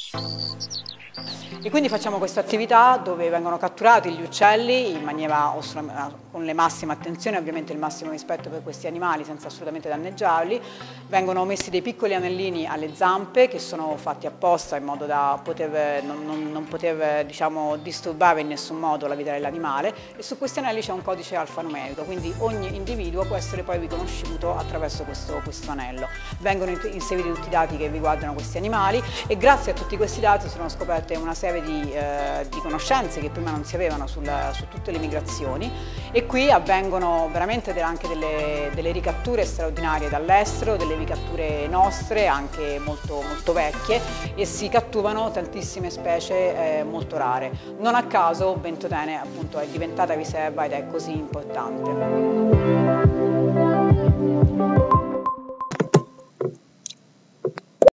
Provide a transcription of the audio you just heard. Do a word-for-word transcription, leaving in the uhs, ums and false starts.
E quindi facciamo questa attività dove vengono catturati gli uccelli in maniera con le massime attenzioni, ovviamente il massimo rispetto per questi animali senza assolutamente danneggiarli. Vengono messi dei piccoli anellini alle zampe che sono fatti apposta in modo da poter, non, non, non poter diciamo, disturbare in nessun modo la vita dell'animale, e su questi anelli c'è un codice alfanumerico, quindi ogni individuo può essere poi riconosciuto attraverso questo, questo anello. Vengono inseriti tutti i dati che riguardano questi animali e grazie a tutti questi dati sono scoperte una serie Di, eh, di conoscenze che prima non si avevano sul, su tutte le migrazioni, e qui avvengono veramente de, anche delle, delle ricatture straordinarie dall'estero, delle ricatture nostre anche molto, molto vecchie, e si catturano tantissime specie eh, molto rare. Non a caso Ventotene appunto è diventata riserva ed è così importante.